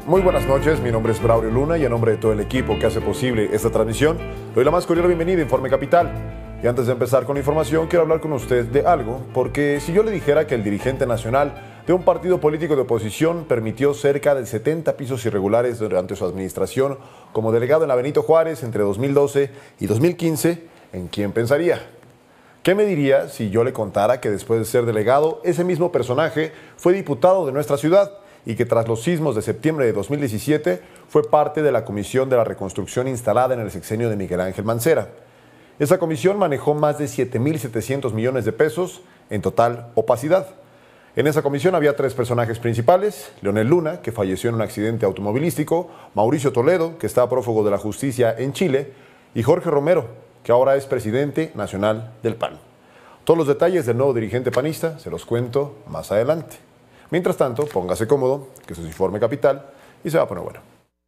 Muy buenas noches, mi nombre es Braulio Luna y en nombre de todo el equipo que hace posible esta transmisión, le doy la más cordial bienvenida a Informe Capital. Y antes de empezar con la información, quiero hablar con usted de algo, porque si yo le dijera que el dirigente nacional de un partido político de oposición permitió cerca de 70 pisos irregulares durante su administración como delegado en la Benito Juárez entre 2012 y 2015, ¿en quién pensaría? ¿Qué me diría si yo le contara que después de ser delegado, ese mismo personaje fue diputado de nuestra ciudad y que tras los sismos de septiembre de 2017 fue parte de la Comisión de la Reconstrucción instalada en el sexenio de Miguel Ángel Mancera? Esa comisión manejó más de 7.700 millones de pesos en total opacidad. En esa comisión había tres personajes principales: Leonel Luna, que falleció en un accidente automovilístico; Mauricio Toledo, que está prófugo de la justicia en Chile; y Jorge Romero, que ahora es presidente nacional del PAN. Todos los detalles del nuevo dirigente panista se los cuento más adelante. Mientras tanto, póngase cómodo, que esto es Informe Capital y se va a poner bueno.